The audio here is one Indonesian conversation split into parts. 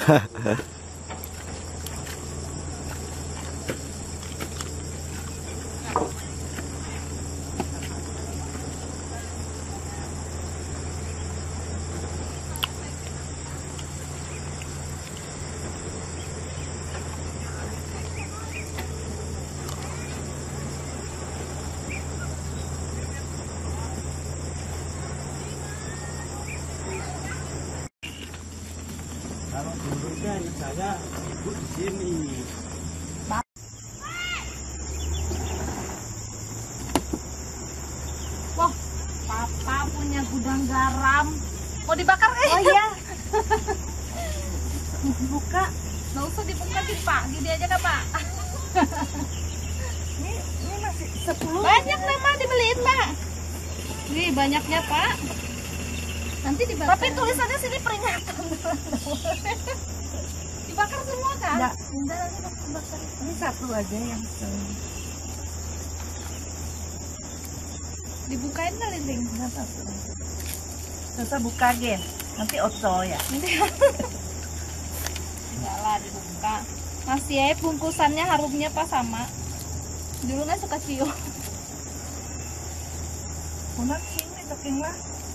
Kalau dulunya saya ibu di sini. Wah, papa punya gudang garam. Mau dibakar Oh iya. Buka. Nggak usah dibuka sih Pak, gini aja kan Pak. Ini masih 10. Banyak nih Mak dibeliin Mak. Nih banyaknya Pak. Nanti dibakar. Tapi tulisannya sini peringatan. Dibakar semua kan? Enggak. Enggak, nanti dibakar. Ini satu aja yang Dibukain kali Ring. Susah buka gen. Nanti oco ya. Enggak lah dibuka. Masih ya bungkusannya harumnya pas sama. Dulu nggak suka cium. Kunan sini saking lah.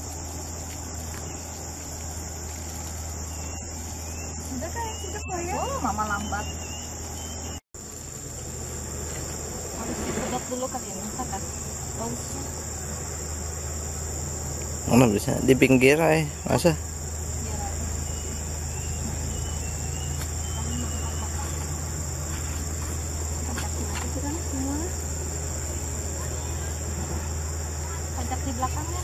Sudah kan sudah kok ya. Oh, mama lambat. Harus disedot dulu kali ini, kan? Bau. Mana bisa di pinggir ay, masa? Pajak di belakangnya.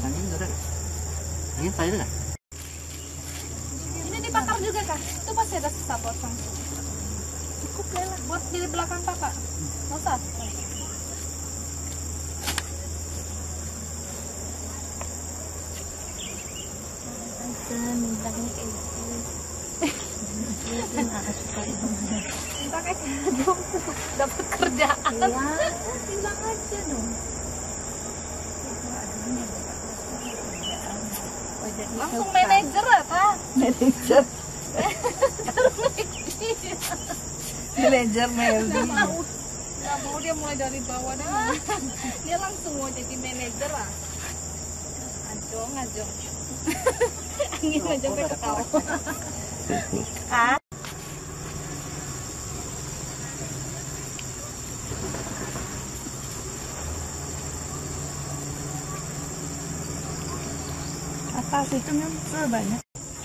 Ini saya enggak? Ini dibakar juga kak? Itu pasti ada sisa potong. Cukup lah buat di belakang kakak. Nggak usah. Minta kayak gitu. Minta kayak gitu dapat kerjaan. Iya, bilang aja dong. Langsung manajer apa? Manajer. Manajer Meldi. Nggak mau dia mulai dari bawah deh. Dia langsung mau jadi manajer ah. Ajong. Angin aja gue ketawa. Atas itu nyusul banyak.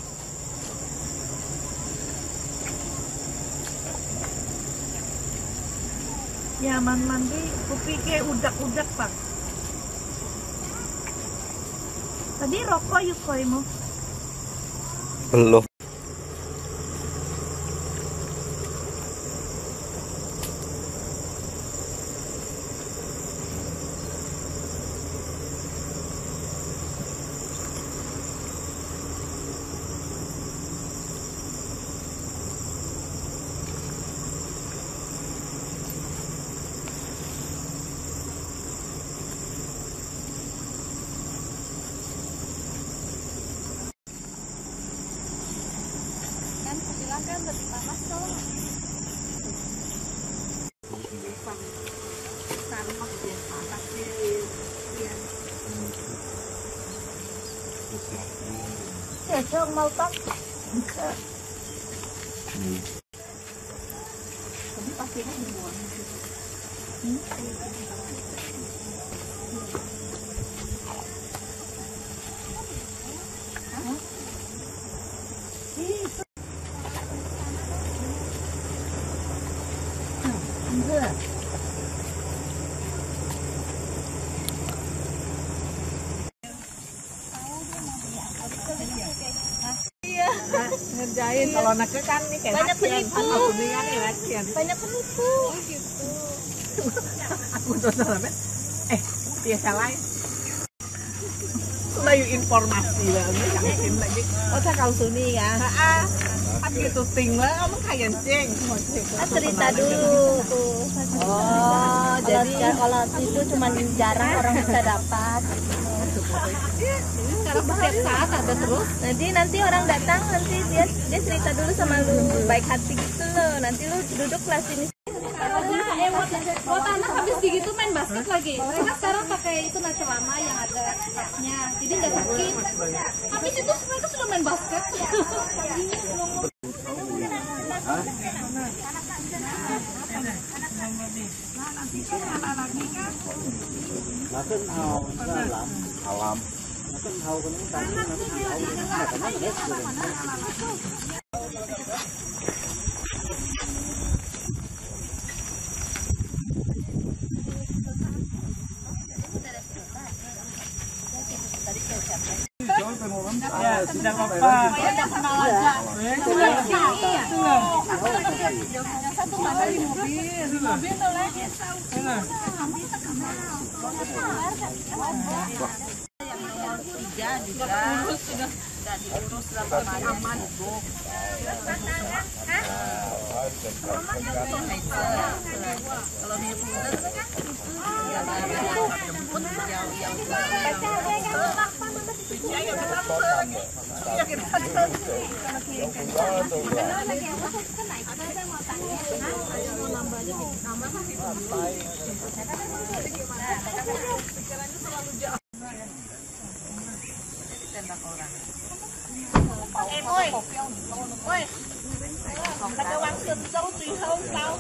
Ya mandi kupi kayak udak-udak pak. Tadi rokok yuk koimu. Belum. Kan aku bilang kan lebih panas tuh. Panas ya, panas Ya cong mau tak. Enggak. Tapi pasirnya dibuang. Enggak. Iya. Ngerjain kalau anaknya kan nih kayak Banyak latihan. penipu. Aku punya nih latihan. Banyak penipu. Oh gitu. Aku tuh sampai biasa lain. Layu informasi lah, yakin lagi. Oh saya kalau suni ya. Kan gitu ting lah, kamu kayak ceng. Cerita dulu tuh. Oh, jadi Kalau itu cuma jarang orang bisa dapat. Sekarang setiap saat ada terus. Nanti orang datang, nanti dia cerita dulu sama lu, baik hati gitu loh. Nanti lu duduklah sini. Buat anak habis digitu main basket lagi. Mereka sekarang pakai itu celana yang ada tasnya, jadi nggak sakit. Habis itu mereka sudah main basket. Makan alam. Makan hau kan tadi makan hau. Ya, sudah apa-apa. Satu ada di mobil tuh lagi. Tiga juga sudah diurus berapa aman. Kalau dia ada waktu sâu tùy không sao.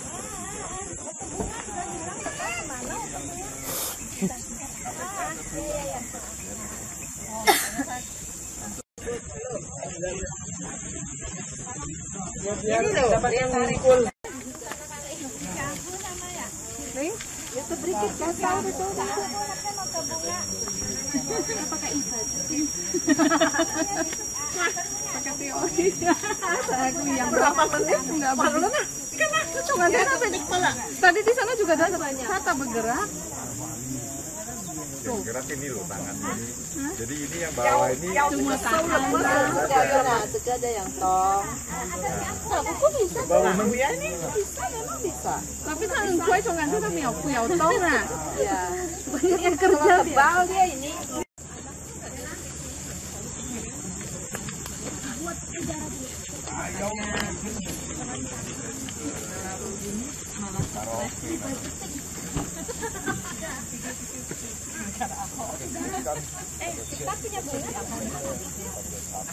Ini loh dapat yang ngumpul. Itu berikut kasar itu. Pakai insert. Pakai teori. Aku yang berapa menit enggak berapa. Karena cuma dia tadi di sana juga ada kata bergerak. Gerak ini loh tangan ini. Jadi ini yang bawah ini Cuma tangan. Itu ada yang tong. Kok bisa? bawah dia ini. Bisa, memang bisa. Tapi kan kue cuma itu kan punya tong nah. Iya. Banyak yang kerja dia. Tebal dia ini.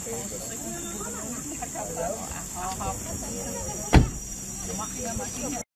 Kita punya